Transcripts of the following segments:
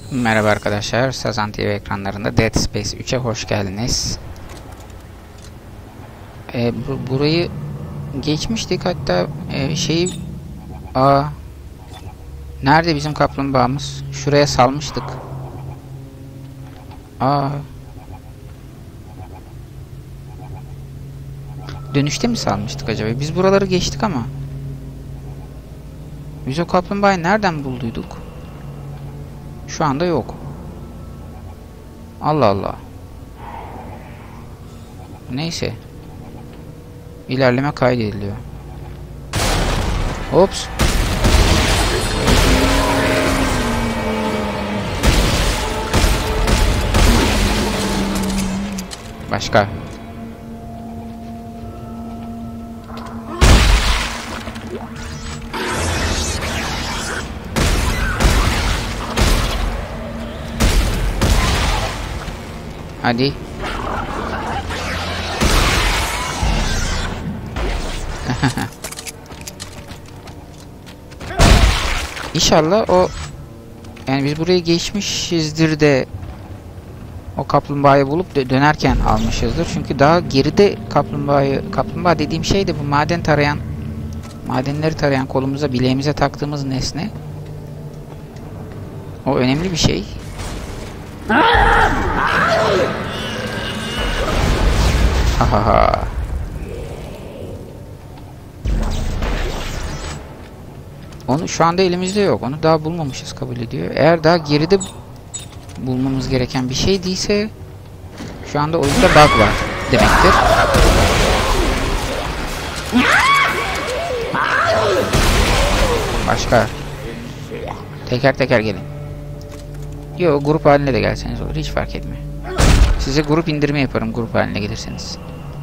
Merhaba arkadaşlar, Sazan TV ekranlarında Dead Space 3'e hoş geldiniz. Burayı geçmiştik, hatta nerede bizim kaplumbağamız? Şuraya salmıştık. Dönüşte mi salmıştık acaba? Biz buraları geçtik ama biz o kaplumbağayı nereden bulduyduk? Şu anda yok. Allah Allah. Neyse. İlerleme kaydediliyor. Ops. Başka. Hadi. İnşallah yani biz burayı geçmişizdir de o kaplumbağayı bulup dönerken almışızdır. Çünkü daha geride kaplumbağa dediğim şey de bu madenleri tarayan kolumuza, bileğimize taktığımız nesne. O önemli bir şey. Hahaha. Onu şu anda elimizde yok. Onu daha bulmamışız kabul ediyor. Eğer daha geride bulmamız gereken bir şey değilse şu anda oyunda bug var demektir. Başka. Teker teker gelin. Yo, grup haline de gelseniz olur. Hiç fark etmiyor. Size grup indirme yaparım grup haline gelirseniz.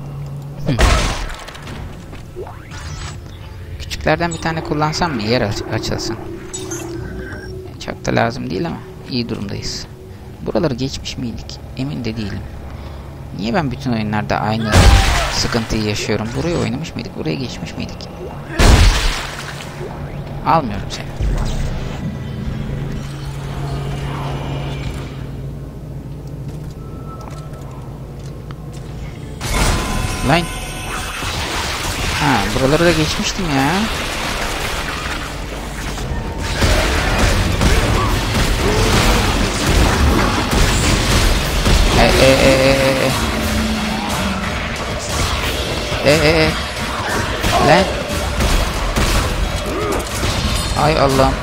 Küçüklerden bir tane kullansam mı? Yer açılsın. Çok da lazım değil ama iyi durumdayız. Buraları geçmiş miydik? Emin de değilim. Niye ben bütün oyunlarda aynı sıkıntıyı yaşıyorum? Burayı oynamış mıydık? Buraya geçmiş miydik? Almıyorum seni. Lan. Ha, buraları da geçmiştim ya. Lan. Ay Allah'ım.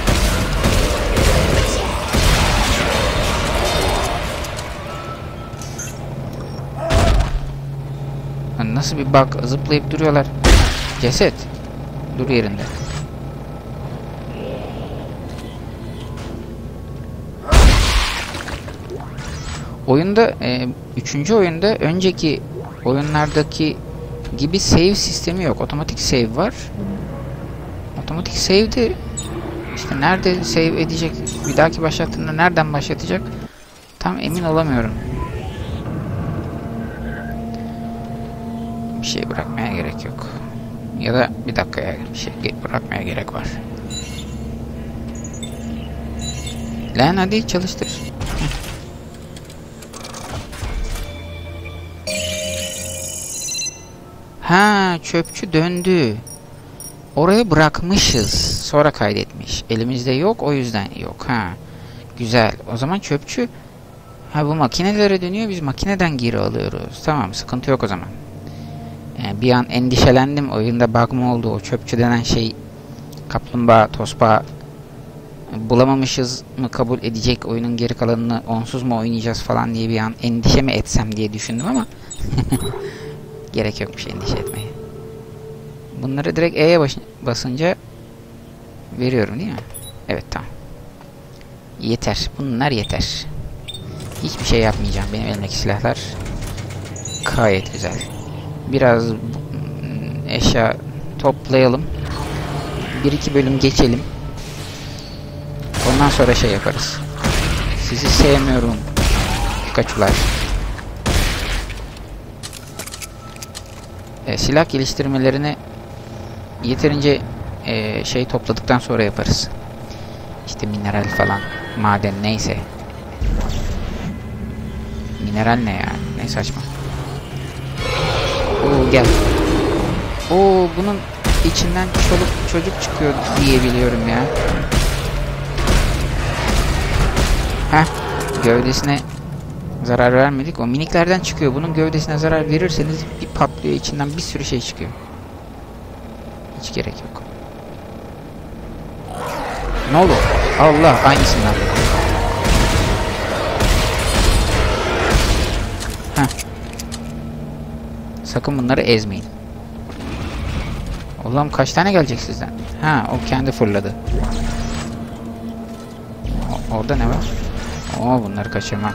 Nasıl bir bug, zıplayıp duruyorlar. Ceset. Dur yerinde. Oyunda 3. oyunda önceki oyunlardaki gibi save sistemi yok. Otomatik save var. Otomatik save de işte nerede save edecek, bir dahaki başlattığında nereden başlatacak tam emin olamıyorum. Bir şey bırakmaya gerek yok. Ya da bir dakikaya bir şey bırakmaya gerek var. Lan hadi çalıştır. Ha, çöpçü döndü. Oraya bırakmışız. Sonra kaydetmiş. Elimizde yok, o yüzden yok. Ha. Güzel. O zaman çöpçü bu makinelere dönüyor. Biz makineden geri alıyoruz. Tamam, sıkıntı yok o zaman. Bir an endişelendim. Oyunda bug mı oldu? O çöpçü denen şey kaplumbağa, tosbağa bulamamışız mı kabul edecek, oyunun geri kalanını onsuz mu oynayacağız falan diye bir an endişe mi etsem diye düşündüm ama gerek yokmuş endişe etmeye. Bunları direkt E'ye basınca veriyorum değil mi? Evet, tamam. Yeter. Bunlar yeter. Hiçbir şey yapmayacağım. Benim elimdeki silahlar gayet güzel. Biraz eşya toplayalım. 1-2 bölüm geçelim. Ondan sonra şey yaparız. Sizi sevmiyorum Pikachu'lar. Silah geliştirmelerini yeterince şey topladıktan sonra yaparız. İşte mineral falan. Maden neyse. Mineral ne ya? Ne saçma. Oo gel. Oo bunun içinden çoluk çocuk çıkıyor diye biliyorum ya. Heh. Gövdesine zarar vermedik. O miniklerden çıkıyor. Bunun gövdesine zarar verirseniz bir patlıyor. İçinden bir sürü şey çıkıyor. Hiç gerek yok. Ne oldu? Allah aynısından. Heh. Sakın bunları ezmeyin. Allah'ım kaç tane gelecek sizden? Ha o kendi fırladı. Orada ne var? Oo bunları kaçırmam.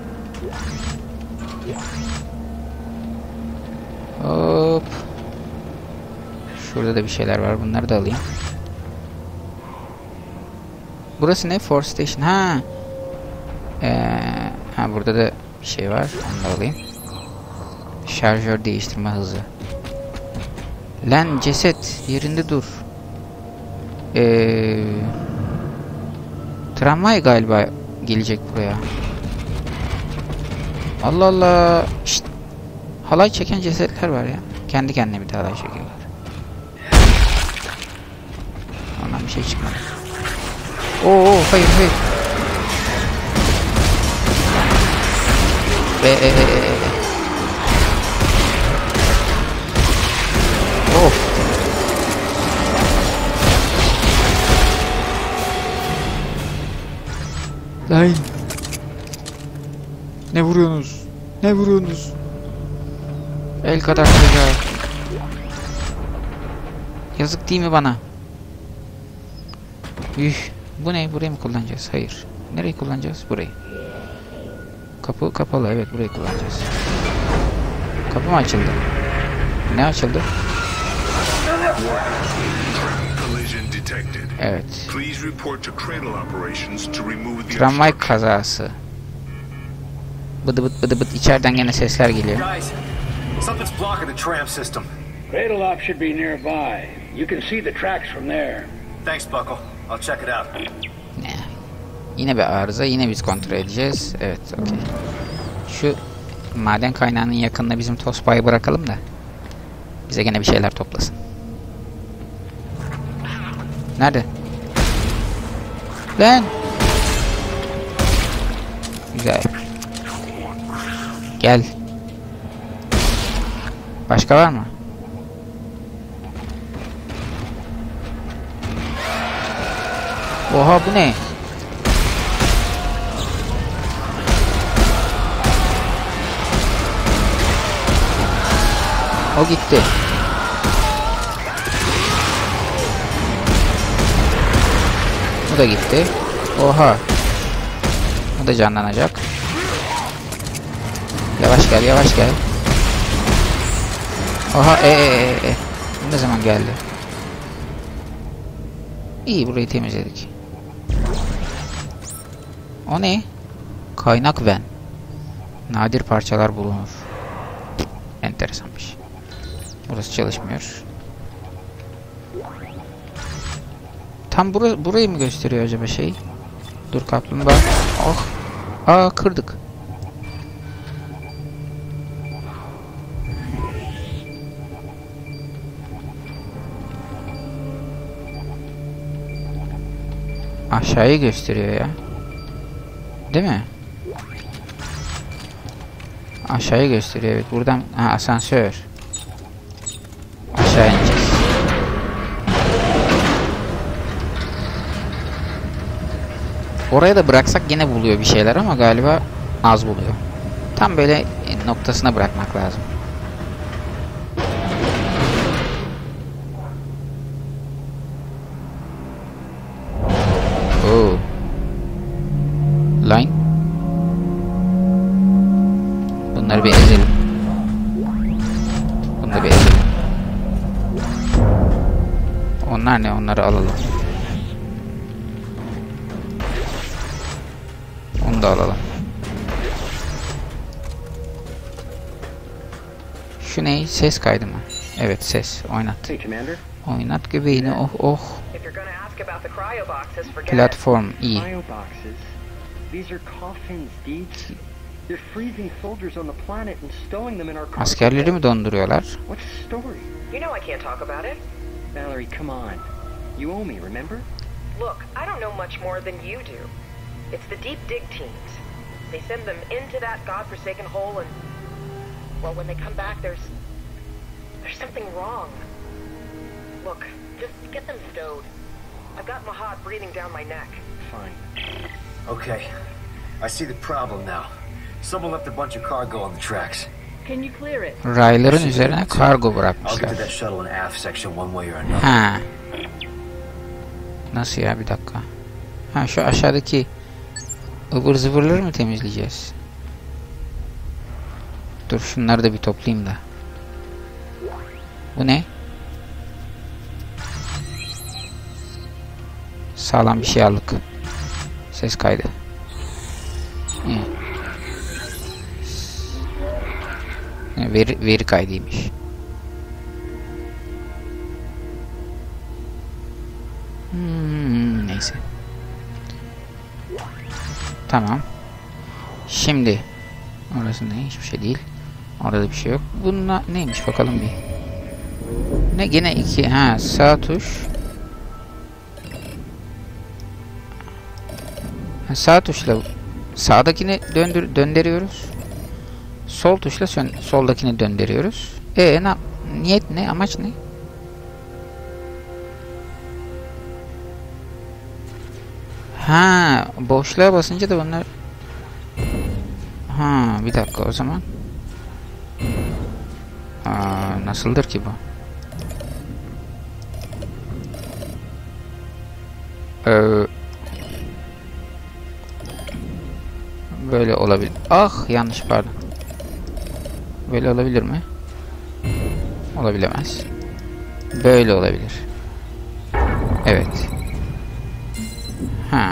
Hop. Şurada da bir şeyler var. Bunları da alayım. Burası ne? Force Station. Ha. Ha burada da bir şey var. Onu da alayım. Şarjör değiştirme hızı. Lan ceset yerinde dur. Tramvay galiba gelecek buraya. Allah Allah. Şşt. Halay çeken cesetler var ya. Kendi kendine bir de halay çekiyorlar. Ondan bir şey çıkmadı. Oo hayır hayır. Of. Lan. Ne vuruyorsunuz? Ne vuruyorsunuz? El kadar çocuğa. Yazık değil mi bana? Üh. Bu ne? Burayı mı kullanacağız? Hayır. Nereyi kullanacağız? Burayı. Kapı kapalı. Evet burayı kullanacağız. Kapı mı açıldı? Ne açıldı? Evet. Tramvay kazası. Bıdı bıt bıdı bıt içeriden gene sesler geliyor. Cradle lock should be nearby. You can see the tracks from there. Thanks, Buckle. I'll check it out. Ne? Yine bir arıza. Yine biz kontrol edeceğiz. Evet, okey. Şu maden kaynağının yakınına bizim Tospa'yı bırakalım da bize gene bir şeyler toplasın. Nerede? Lan! Güzel. Gel. Başka var mı? Oha bu ne? O gitti. Bu da gitti. Oha. Bu da canlanacak. Yavaş gel, yavaş gel. Oha, Bu ne zaman geldi? İyi, burayı temizledik. O ne? Kaynak ven. Nadir parçalar bulunur. Enteresanmış. Burası çalışmıyor. Tam burayı mı gösteriyor acaba şey? Dur kaplumbağa. Oh. Aa kırdık. Aşağıyı gösteriyor ya. Değil mi? Aşağıyı gösteriyor evet. Buradan asansör. Aşağı ineceğiz. Oraya da bıraksak yine buluyor bir şeyler ama galiba az buluyor. Tam böyle noktasına bırakmak lazım. Oo. Line. Bunları bir ezelim. Bunları bir ezelim. Onlar ne? Onları alalım. Onu da alalım. Şu ne? Ses kaydı mı? Evet ses. Oynat. Oynat göbeğini. Oh oh. ask about the cryo boxes, forget it. Platform iyi. Cryo boxes. These are coffins, Deeds. They're freezing soldiers on the planet and stowing them in our cargo Askerleri mi holds. donduruyorlar? What's the story? You know I can't talk about it. Valerie, come on. You owe me, remember? Look, I don't know much more than you do. It's the deep dig teams. They send them into that godforsaken hole and... well, when they come back, there's something wrong. Look, just get them stowed. I've got Mahad breathing down my neck. Fine. Okay. I see the problem now. Someone left a bunch of cargo on the tracks. Can you clear it? Rayların üzerine kargo I'll get to bırakmışlar. that shuttle in aft section one way or another. Ha. Nasıl ya, bir dakika. Ha, şu aşağıdaki ıvır zıvırları mı temizleyeceğiz? Dur şunları da bir toplayayım da. Bu ne? Sağlam bir şey aldık. Ses kaydı. İyi. Veri kaydıymış. Neyse. Tamam. Şimdi orası ne? Hiçbir şey değil. Orada da bir şey yok. Bununla neymiş bakalım bir. Ne gene iki. Ha, sağ tuş. Ha, sağ tuşla sağdakini döndürüyoruz. Sol tuşla soldakini döndürüyoruz. Niyet ne? Amaç ne? Ha, boşluğa basınca da bunlar... Ha, bir dakika o zaman. Nasıldır ki bu? Böyle olabilir. Ah, yanlış, pardon. Böyle olabilir mi? Olabilemez. Böyle olabilir. Evet. Ha.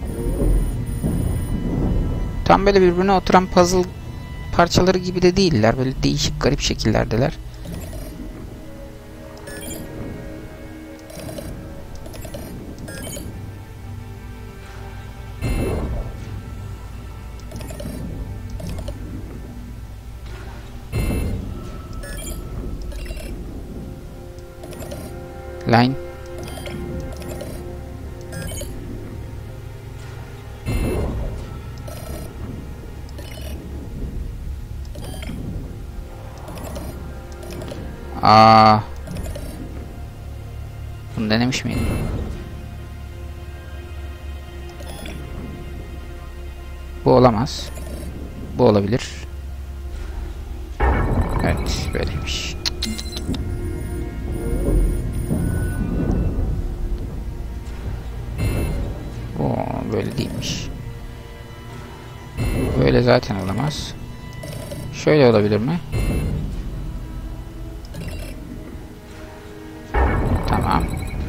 Tam böyle birbirine oturan puzzle parçaları gibi de değiller. Böyle değişik, garip şekillerdeler. Line. Bunu denemiş miydim? Bu olamaz. Bu olabilir. Evet, böyleymiş. Böyle değilmiş. Böyle zaten olamaz. Şöyle olabilir mi? Tamam.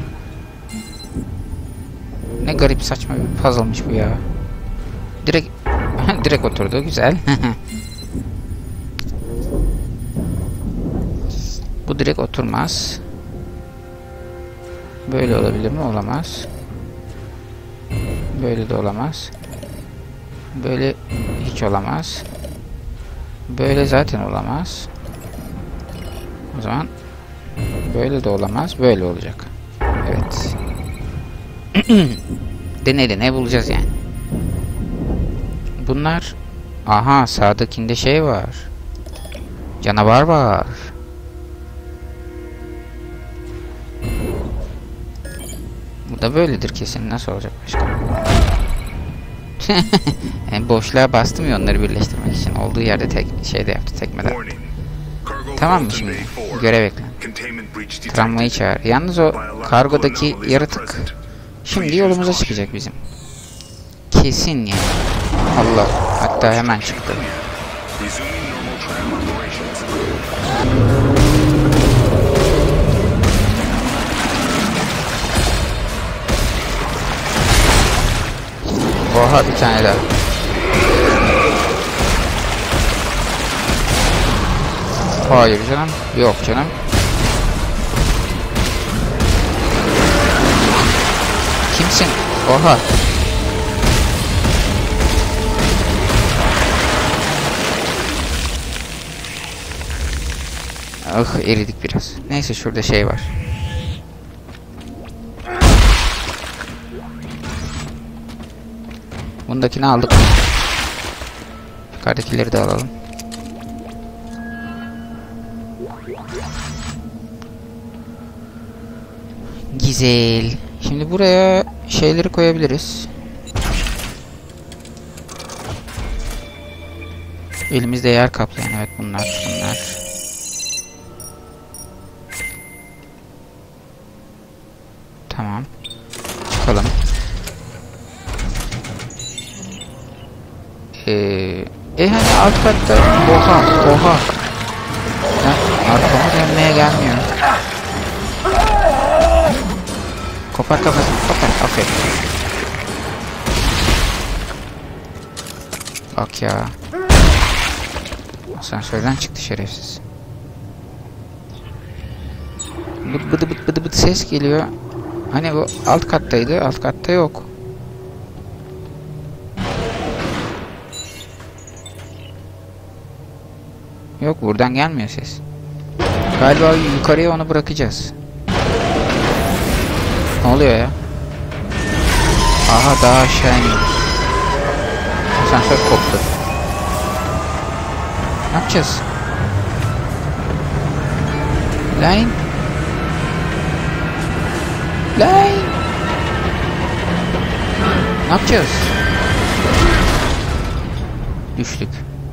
Ne garip, saçma bir puzzle'mış bu ya. Direkt oturdu, güzel. Bu direkt oturmaz. Böyle olabilir mi? Olamaz. Böyle de olamaz. Böyle hiç olamaz. Böyle zaten olamaz. O zaman böyle de olamaz. Böyle olacak. Evet. Deney bulacağız yani. Bunlar... Aha, sağdakinde şey var. Canavar var. Bu da böyledir kesin. Nasıl olacak başka? Yani boşluğa bastım ya onları birleştirmek için. Olduğu yerde şeyde yaptı, tekmeden. Tamam mı şimdi? Görev eklen. Travmayı çağır. Yalnız o kargodaki yaratık şimdi yolumuza çıkacak bizim. Kesin yani. Allah. Hatta hemen çıktı. Oha, bir tane daha. Hayır canım. Yok canım. kimsin? Oha. Ah, eridik biraz. Neyse şurada şey var. Bundakini aldık. Yukarıdakileri de alalım. Güzel. Şimdi buraya şeyleri koyabiliriz. Elimizde yer kaplayan, evet bunlar. Tamam. Çıkalım. Hani alt katta oha. Ya, arkamı dönmeye gelmiyor. Kopar kafasını, kopar. Aferin. Bak ya. Asansörden çıktı şerefsiz. Bıdı bıdı ses geliyor. Hani bu alt kattaydı, alt katta yok. Yok, buradan gelmiyor ses. Galiba yukarıya onu bırakacağız. Ne oluyor ya? Aha, daha aşağı iniyoruz. Asansör koptu. Ne yapacağız? Line. Ne yapacağız? Düştük.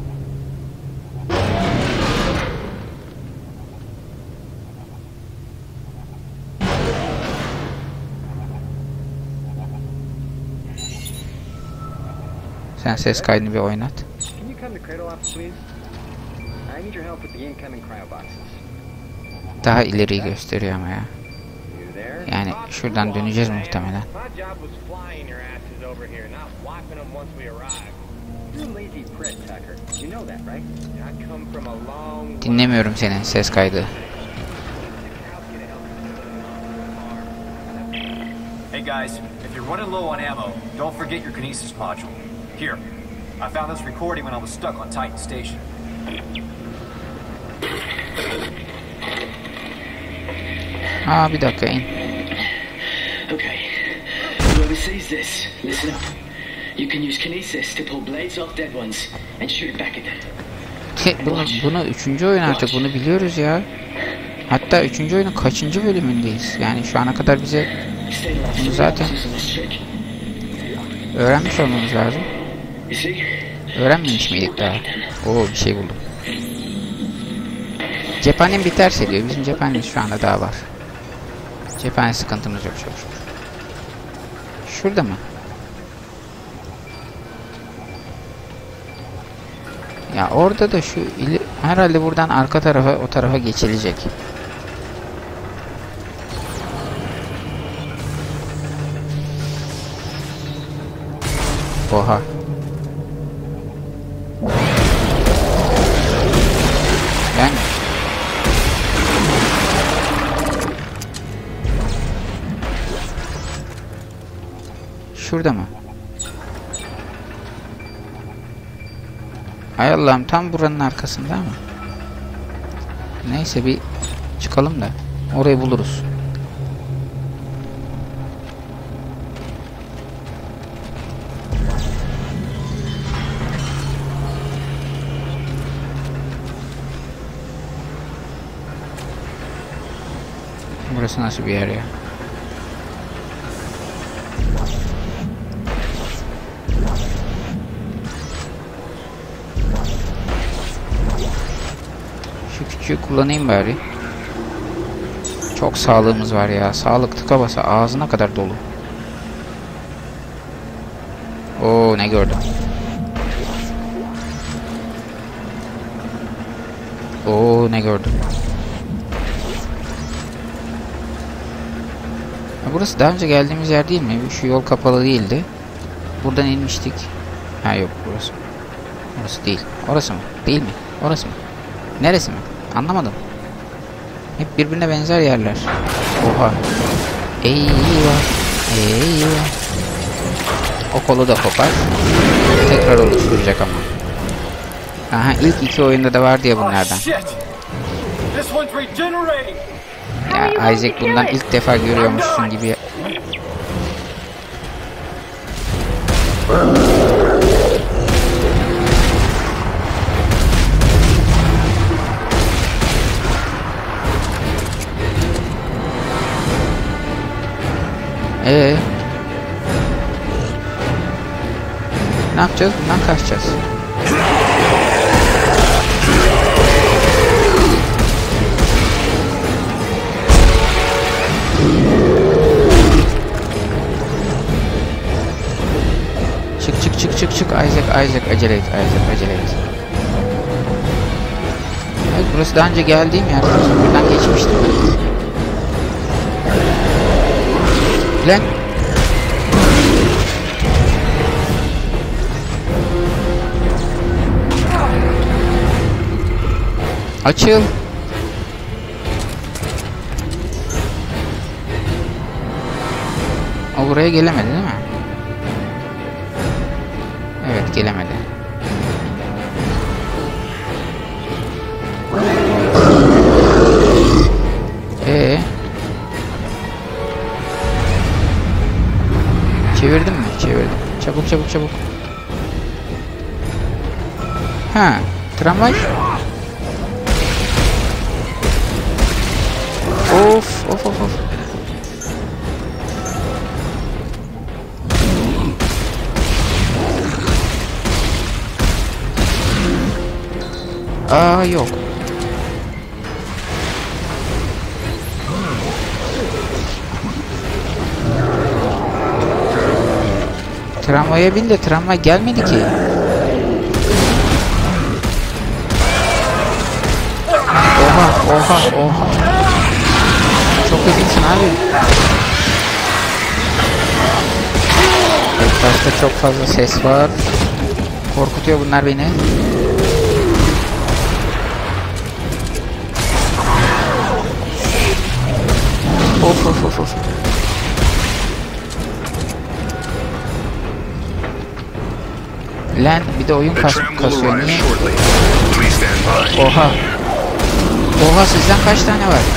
Sen ses kaydını bir oynat. Can you come to Cradle office, please? I need your help with the incoming cryo boxes. Daha ileriyi gösteriyor ama ya. You there? Yani şuradan döneceğiz muhtemelen. My job was flying your asses over here, not wiping them once we arrived. You're a lazy prick, Tucker. You know that, right? I come from a long way. Dinlemiyorum senin ses kaydı. Hey guys, if you're running low on ammo, don't forget your kinesis module. Here, I found this recording when I was stuck on Titan Station. Aa, bir dakika in. Okay. Whoever sees this, listen up. You can use kinesis to pull blades off dead ones and shoot it back at them. Bunu 3. oyun artık, bunu biliyoruz ya. Hatta 3. oyunun kaçıncı bölümündeyiz? Yani şu ana kadar bize bunu zaten öğrenmiş olmamız lazım. Öğrenmemiş miydik daha? Oo, bir şey buldum. Cephanem biterse diyor. Bizim cephanemiz şu anda daha var. Cephane sıkıntımız yok çok şükür. Şurada mı? Ya orada da şu herhalde buradan arka tarafa, o tarafa geçilecek. Oha. Yani şurada mı? Hay Allah'ım, tam buranın arkasında mı? Neyse, bir çıkalım da orayı buluruz. Burası nasıl bir yer ya? Şu küçüğü kullanayım bari. Çok sağlığımız var ya. Sağlık tıka basa ağzına kadar dolu. Oo, ne gördüm? Oo, ne gördüm? Burası daha önce geldiğimiz yer değil mi? Şu yol kapalı değildi. Buradan inmiştik. Ha yok, burası. Burası değil. Orası mı? Değil mi? Orası mı? Neresi mi? Anlamadım. Hep birbirine benzer yerler. Oha. Eyvah. İyi. O kolu da kopar. Tekrar oluşturacak ama. Aha, ilk iki oyunda da vardı ya bunlardan. Ya Isaac bundan ilk defa görüyormuşsun gibi. Ne yapacağız? Bundan kaçacağız. Çık Isaac acele et. Evet, burası daha önce geldiğim yer. Buradan geçmiştim ben. Lan. Açıl. O buraya gelemedi değil mi? Evet, gelemedi. Çevirdim mi? Çevirdim. Çabuk. Ha, tramvay. Of. Yok. Tramvaya bin de tramvay gelmedi ki. Oha. Çok hızlısın abi. İlk başta çok fazla ses var. Korkutuyor bunlar beni. Of. Lan bir de oyun kasıyor niye? Oha sizden kaç tane var?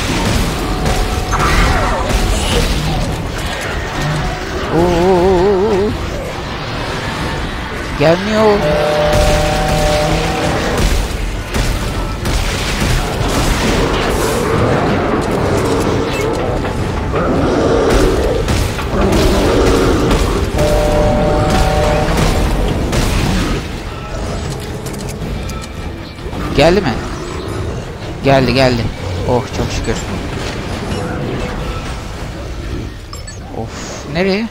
Oo. Gelmiyor. Geldi mi? Geldi. Oh çok şükür. Of, nereye?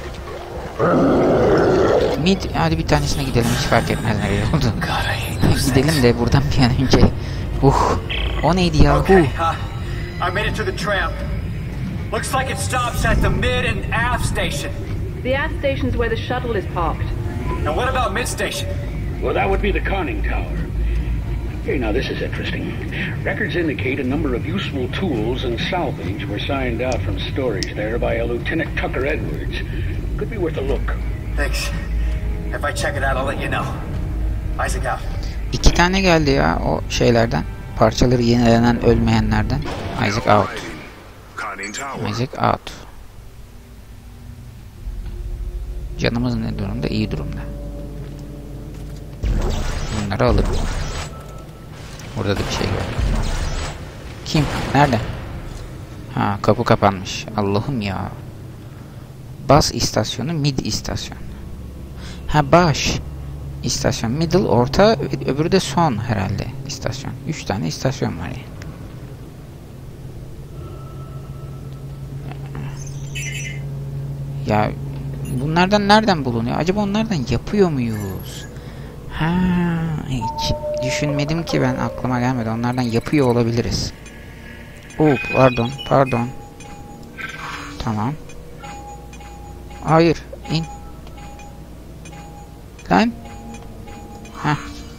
Mid, hadi bir tanesine gidelim, hiç fark etmez nereye oldu. Gidelim de buradan bir an önce. O neydi ya? Okay, I made it to the tram. Looks like it stops at the mid and aft station. The aft station's where the shuttle is parked. And what about mid station? Well, that would be the conning tower. Okay, now this is interesting. Records indicate a number of useful tools and salvage were signed out from storage there by a Lieutenant Tucker Edwards. Could be worth a look. Thanks. If I check it out, I'll let you know. Isaac out. 2 tane geldi ya o şeylerden. Parçaları yenilenen ölmeyenlerden. Isaac out. Canımız ne durumda? İyi durumda. Bunları alırım. Burada da bir şey gördüm. Kim? Nerede? Ha, kapı kapanmış. Allah'ım ya. Bas istasyonu, mid istasyon. Ha, baş istasyon, middle, orta, öbürü de son herhalde istasyon. 3 tane istasyon var yani. Ya bunlardan nereden bulunuyor? Acaba onlardan yapıyor muyuz? Ha, hiç düşünmedim ki ben, aklıma gelmedi. Onlardan yapıyor olabiliriz. Pardon. Tamam. Hayır, in. Lan. Heh.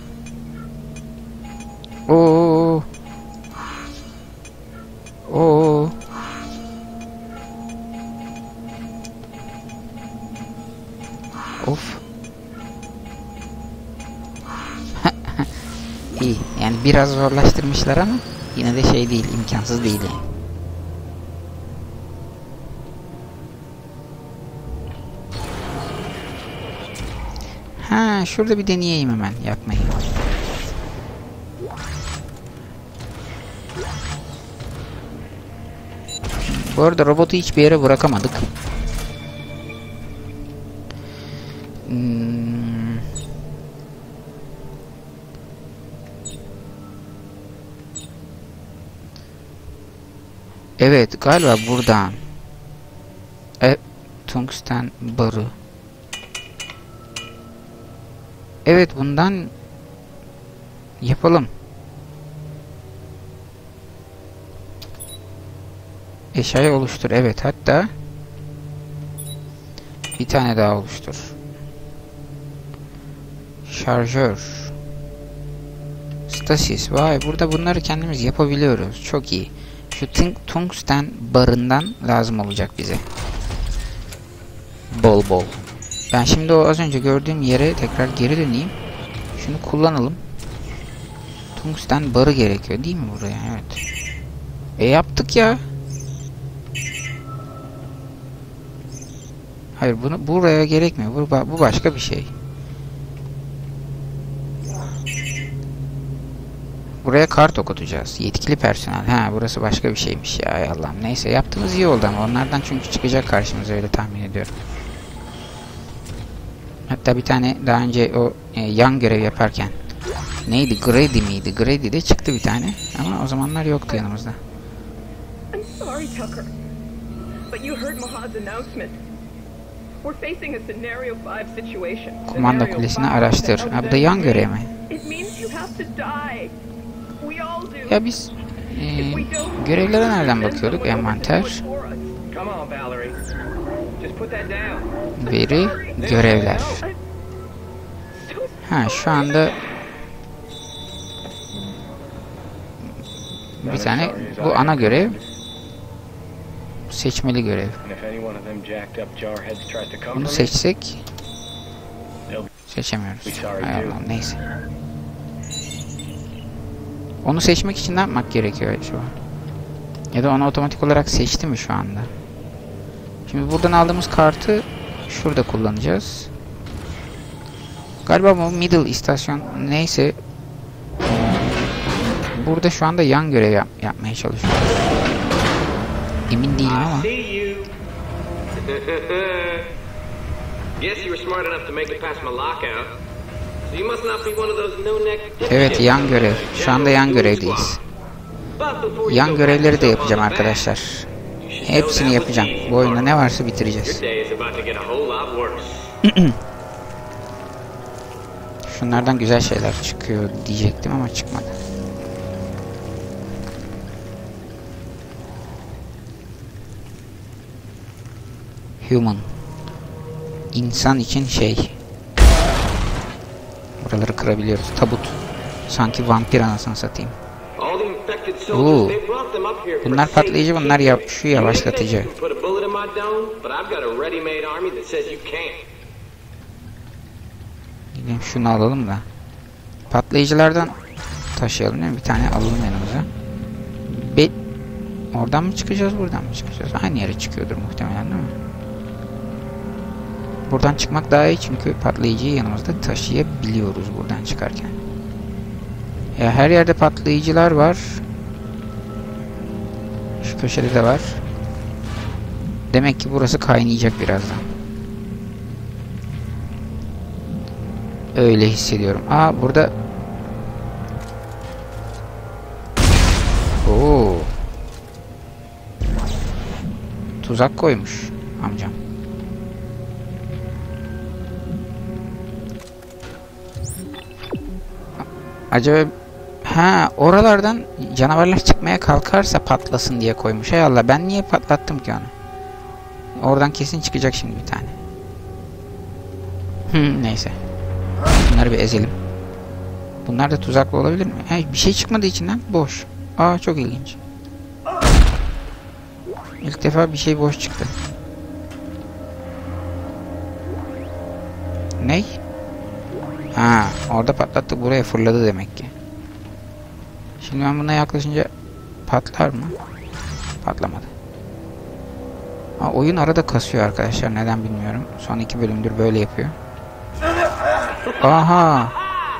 Oo. İyi. Yani biraz zorlaştırmışlar ama yine de şey değil, imkansız değil yani. Ha, şurada bir deneyeyim hemen yapmayı. Bu arada robotu hiçbir yere bırakamadık. Evet, galiba buradan. Tungsten barı. Evet, bundan yapalım. Eşyayı oluştur. Evet, hatta bir tane daha oluştur. Şarjör. Stasis. Vay, burada bunları kendimiz yapabiliyoruz. Çok iyi. Şu tungsten barından lazım olacak bize. Bol bol. Ben şimdi o az önce gördüğüm yere tekrar geri döneyim. Şunu kullanalım. Tungsten barı gerekiyor değil mi buraya? Evet. Yaptık ya. Hayır, bunu buraya gerekmiyor. Bu başka bir şey. Buraya kart okutacağız. Yetkili personel. Ha, burası başka bir şeymiş ya. Ay Allah'ım. Neyse, yaptığımız iyi oldu ama onlardan çünkü çıkacak karşımıza, öyle tahmin ediyorum. Hatta bir tane daha önce o yan görev yaparken neydi? Grady miydi? Grady'de çıktı bir tane ama o zamanlar yoktu yanımızda. I'm sorry, Tucker. But you heard Mahad's announcement. We're facing a scenario 5 situation. Kumanda kulesini araştır. Ha, bu da yan görev mi? It means you have to die. We all do. Ya biz görevlere nereden bakıyorduk? Envanter. Come on, Valerie. Just put that down. Veri, görevler. Ha, şu anda bir tane bu ana görev, seçmeli görev. Bunu seçsek seçemiyoruz. Hay Allah, neyse. Onu seçmek için ne yapmak gerekiyor şu an? Ya da onu otomatik olarak seçti mi şu anda? Şimdi buradan aldığımız kartı şurada kullanacağız. Galiba bu middle istasyon neyse. Burada şu anda yan görev yapmaya çalışıyorum. Emin değilim ama. Evet, yan görev. Şu anda yan görevdeyiz. Yan görevleri de yapacağım arkadaşlar. Hepsini yapacağım. Bu oyunda ne varsa bitireceğiz. Şunlardan güzel şeyler çıkıyor diyecektim ama çıkmadı. Human. İnsan için şey. Buraları kırabiliyoruz. Tabut. Sanki vampir anasını satayım. Bunlar patlayıcı, bunlar şu yavaşlatıcı. Gidelim şunu alalım da. Patlayıcılardan taşıyalım değil mi? Bir tane alalım yanımıza. Oradan mı çıkacağız, buradan mı çıkacağız? Aynı yere çıkıyordur muhtemelen değil mi? Buradan çıkmak daha iyi çünkü patlayıcıyı yanımızda taşıyabiliyoruz buradan çıkarken. Ya her yerde patlayıcılar var. Şu köşede de var. Demek ki burası kaynayacak birazdan. Öyle hissediyorum. Aa, burada. Oo. Tuzak koymuş amcam. Acaba oralardan canavarlar çıkmaya kalkarsa patlasın diye koymuş. Hay Allah, ben niye patlattım ki onu? Oradan kesin çıkacak şimdi bir tane. Neyse. Bunları bir ezelim. Bunlar da tuzaklı olabilir mi? Bir şey çıkmadı içinden. Boş. Aa, çok ilginç. İlk defa bir şey boş çıktı. Ney? Ha, orada patlattı, buraya fırladı demek ki. Şimdi ben buna yaklaşınca patlar mı? Patlamadı. Ha, oyun arada kasıyor arkadaşlar. Neden bilmiyorum. Son 2 bölümdür böyle yapıyor. Aha.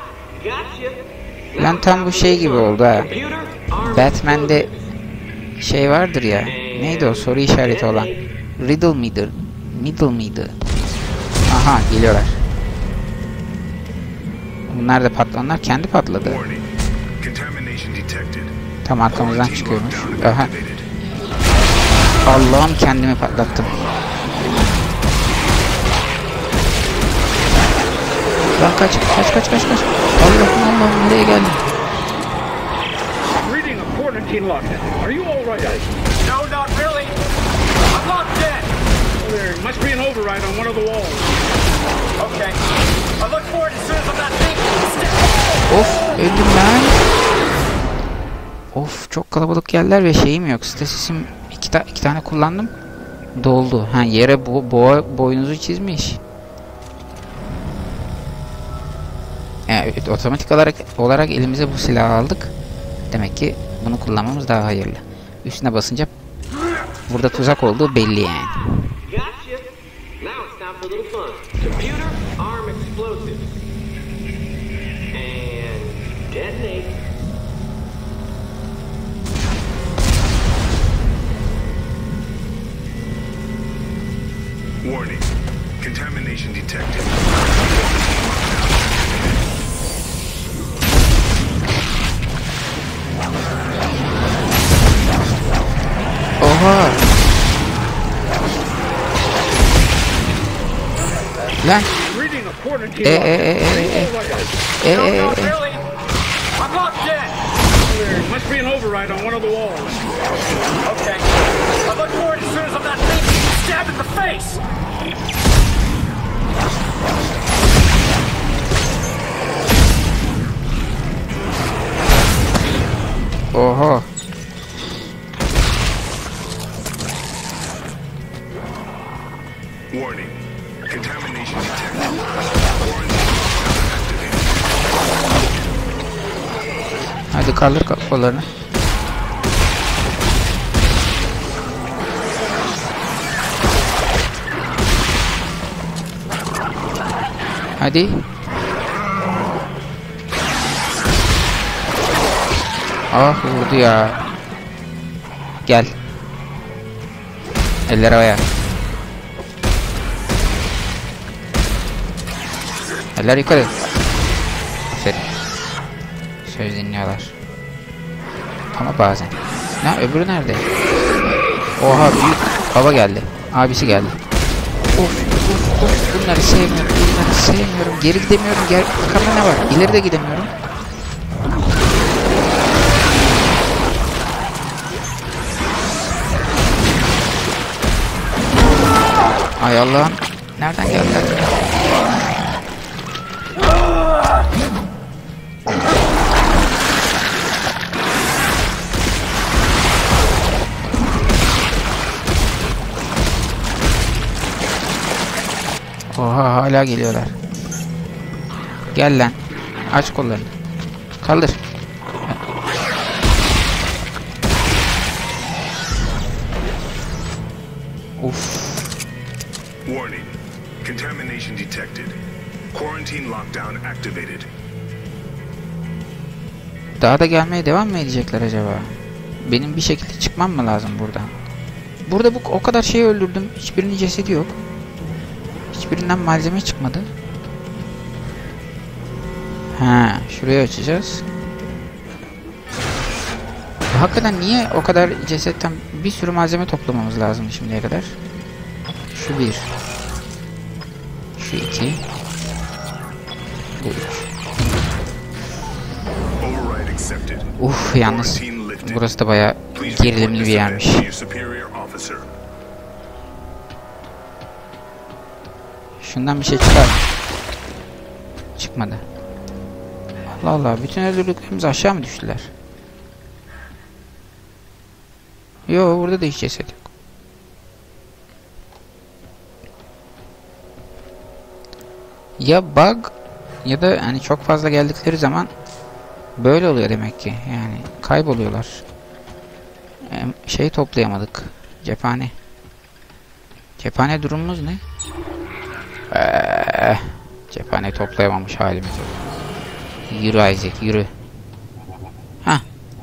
Lan tam bu şey gibi oldu ha. Batman'de şey vardır ya. Neydi o soru işareti olan? Riddle mıydı? Middle mıydı? Aha geliyorlar. Bunlar da patlanlar kendi patladı. Tam arkamızdan çıkıyormuş. Aha. Allah'ım kendimi patlattım. Lan kaç. Allah'ım nereye geldim? Reading a quarantine lockdown. Are you all right? No, not really. I'm locked in. There must be an override on one of the walls. Okay. I look for it as soon as I'm not thinking. Of öldüm lan. Of çok kalabalık yerler ve şeyim yok. Stasisim iki tane kullandım. Doldu. Ha yere boynuzu çizmiş. Evet, otomatik olarak elimize bu silahı aldık. Demek ki bunu kullanmamız daha hayırlı. Üstüne basınca burada tuzak olduğu belli yani. Gotcha. Now it's time for a little fun. Computer, arm explosive. And detonate. Warning. Contamination detected. Oha. Lan. Reading a quarantine No, not really. I'm locked in. There must be an override on one of the walls. Okay. I look for it as soon as I'm not thinking. Stabbed in the face. Oha. Warning. Contamination detected. Hadi kaldır kollarını. Hadi. Ah vurdu ya. Gel. Eller havaya. Eller yukarı. Aferin. Söz dinliyorlar. Ama bazen. Ne öbürü nerede? Oha büyük baba geldi. Abisi geldi. Of. Bunları sevmiyorum. Geri gidemiyorum. Arkamda ne var? İleri de gidemiyorum. Ay Allah'ım. Nereden geldiler? Oha hala geliyorlar. Gel lan. Aç kollarını. Kaldır. Uf. Warning. Contamination detected. Quarantine lockdown activated. Daha da gelmeye devam mı edecekler acaba? Benim bir şekilde çıkmam mı lazım buradan? Burada o kadar şey öldürdüm. Hiçbirinin cesedi yok. Hiçbirinden malzeme çıkmadı. Ha, şurayı açacağız. Hakikaten niye o kadar cesetten bir sürü malzeme toplamamız lazım şimdiye kadar? Şu bir. Şu iki. Bu üç. Uf yalnız burası da bayağı gerilimli bir yermiş. Şundan bir şey çıkar. Çıkmadı. Allah Allah, bütün özgürlüklerimiz aşağı mı düştüler? Yo, burada da hiç ceset yok. Ya bug ya da hani çok fazla geldikleri zaman Böyle oluyor demek ki. Yani kayboluyorlar. Şey toplayamadık. Cephane. Cephane durumumuz ne? Cephane toplayamamış halimiz. Yürü Isaac, yürü. Hah.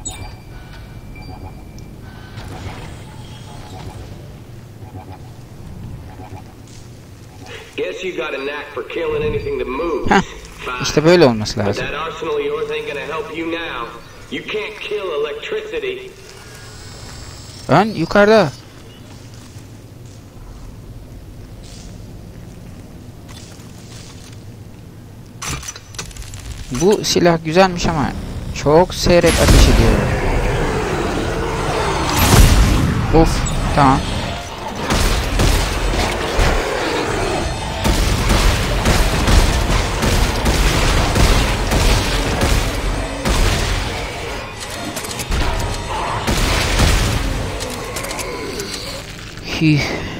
Guess you got a knack for killing anything that moves. Heh. İşte böyle olması But lazım. that arsenal of yours ain't gonna help you now. You can't kill electricity. Ön yukarıda. Bu silah güzelmiş ama çok seyrek ateş ediyor. Of, tamam. Hih.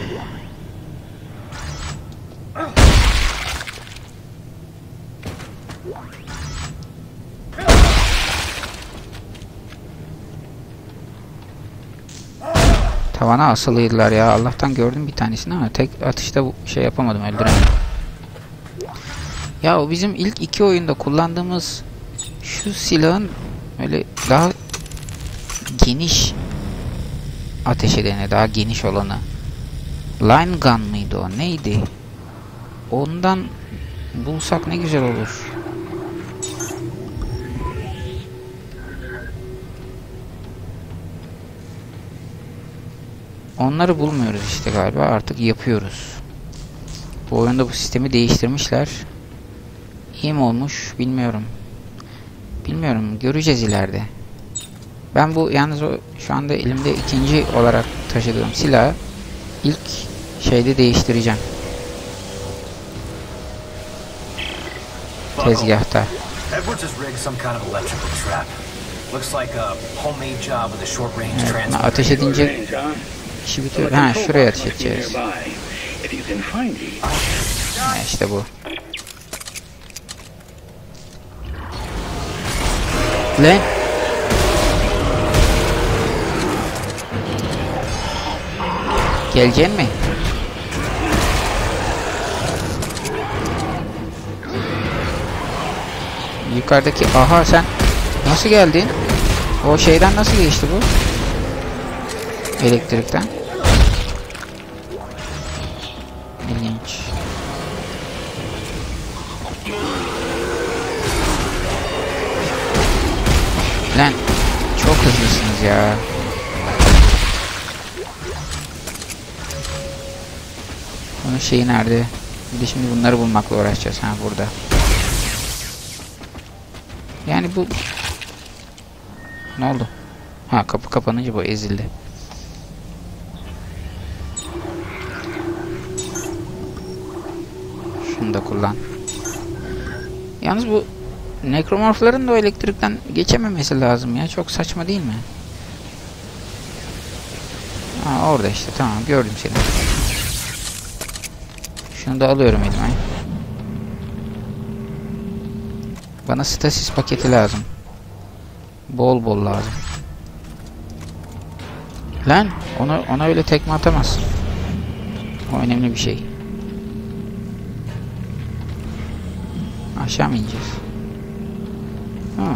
Tavana asılıydılar ya. Allah'tan gördüm bir tanesini ama tek atışta şey yapamadım, öldüremedim. Ya o bizim ilk iki oyunda kullandığımız şu silahın öyle daha geniş ateş edeni, daha geniş olanı. Line gun mıydı o? Neydi? Ondan bulsak ne güzel olur. Onları bulmuyoruz işte galiba. Artık yapıyoruz. Bu oyunda bu sistemi değiştirmişler. İyi mi olmuş bilmiyorum. Bilmiyorum. Göreceğiz ileride. Ben bu yalnız şu anda elimde ikinci olarak taşıdığım silahı ilk şeyde değiştireceğim. Tezgahta. Edwards has rigged some kind of electrical trap. Looks like a homemade job with a short range Evet, transmitter. ateş edince işi bitiyor. Ha, şuraya ateş edeceğiz. Ha, işte bu. Lan. Geleceksin mi? Yukarıdaki, aha sen nasıl geldin? O şeyden nasıl geçti bu? Elektrikten. İlginç. Lan çok hızlısınız ya. Bunun şeyi nerede? Bir de şimdi bunları bulmakla uğraşacağız. Ha, burada. Yani bu... Ne oldu? Ha, kapı kapanınca bu ezildi. Şunu da kullan. Yalnız bu nekromorfların da o elektrikten geçememesi lazım ya. Çok saçma değil mi? Ha, orada işte, tamam, gördüm seni. Şunu da alıyorum elime. Bana stasis paketi lazım. Bol bol lazım. Lan ona öyle tekme atamazsın. O önemli bir şey. Aşağı mı ineceğiz? Ha.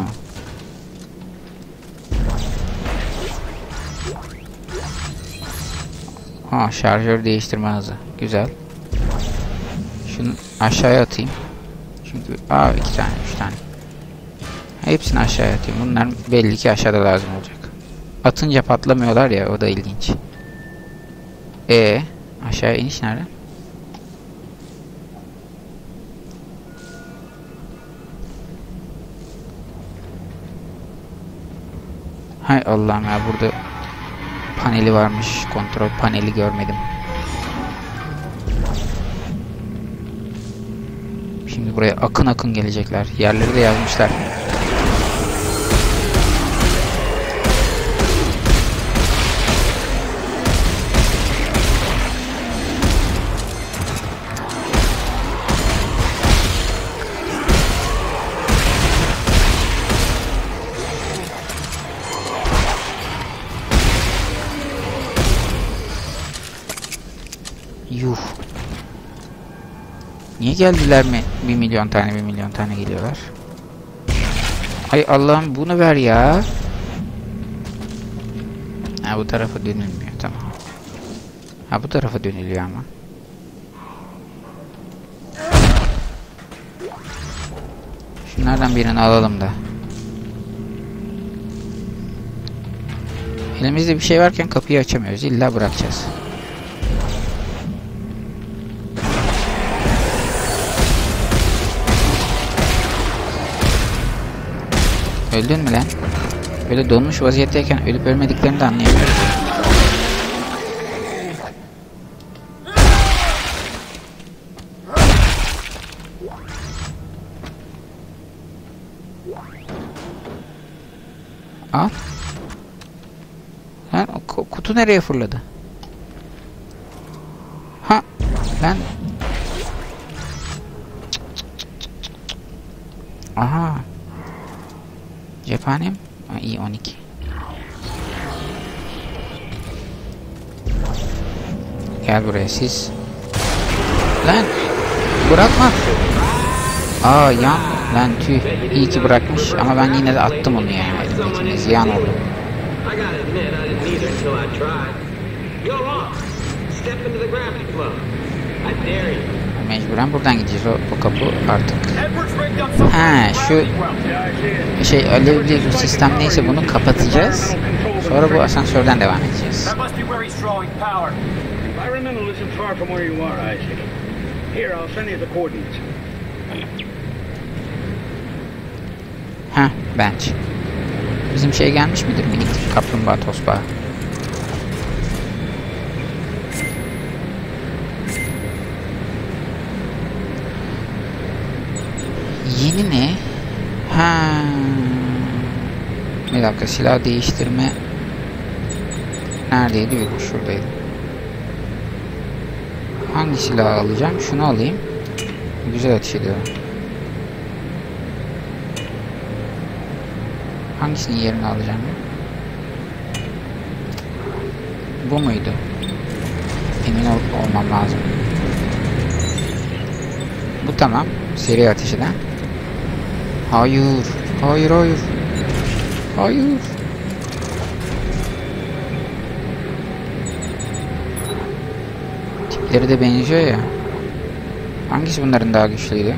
Ha, şarjör değiştirme hızı. Güzel. Şunu aşağıya atayım. Çünkü 2 tane 3 tane. Hepsini aşağıya atayım. Bunlar belli ki aşağıda lazım olacak. Atınca patlamıyorlar ya, o da ilginç. Aşağıya iniş nerede? Hay Allah'ım ya, burada paneli varmış. Kontrol paneli görmedim. Şimdi buraya akın akın gelecekler. Yerleri de yazmışlar. Yuh. Niye geldiler mi? 1 milyon tane geliyorlar. Ay Allah'ım bunu ver ya. Ha bu tarafa dönülmüyor, tamam. Ha bu tarafa dönülüyor ama. Şunlardan birini alalım da. Elimizde bir şey varken kapıyı açamıyoruz. İlla bırakacağız. Öldün mü lan? Böyle donmuş vaziyetteyken ölüp ölmediklerini de anlayamıyorum. Al. Lan o kutu nereye fırladı? Ha lan. Aha. Cephanem. Ha, iyi 12. Gel buraya siz. Lan. Bırakma. Aa yan. Lan tüh. İyi ki bırakmış ama ben yine de attım onu yani. Elimdekini ziyan oldu. Mecburen buradan gideceğiz. O kapı artık. Ha şu şey alevli bu sistem neyse bunu kapatacağız. Sonra bu asansörden devam edeceğiz. Ha bench. Bizim şey gelmiş midir minik kaplumbağa tosbağa? Yeni ne? Ha. Bir dakika silah değiştirme. Neredeydi? Yok şuradaydı. Hangi silahı alacağım? Şunu alayım. Güzel ateş ediyor. Hangisinin yerini alacağım? Bu muydu? Emin olmam lazım. Bu tamam. Seri ateş eden. Hayır. Hayır hayır. Hayır. Tipleri de benziyor ya. Hangisi bunların daha güçlüydü?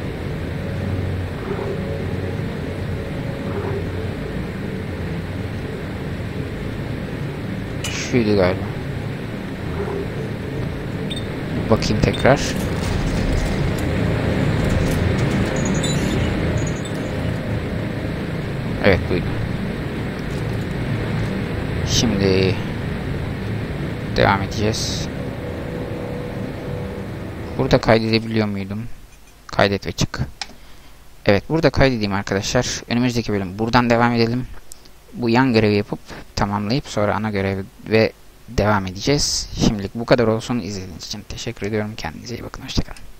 Şuydu galiba. Bakayım tekrar. Evet buydu. Şimdi devam edeceğiz. Burada kaydedebiliyor muydum? Kaydet ve çık. Evet burada kaydedeyim arkadaşlar. Önümüzdeki bölüm buradan devam edelim. Bu yan görevi yapıp tamamlayıp sonra ana görevi ve devam edeceğiz. Şimdilik bu kadar olsun. İzlediğiniz için teşekkür ediyorum. Kendinize iyi bakın. Hoşçakalın.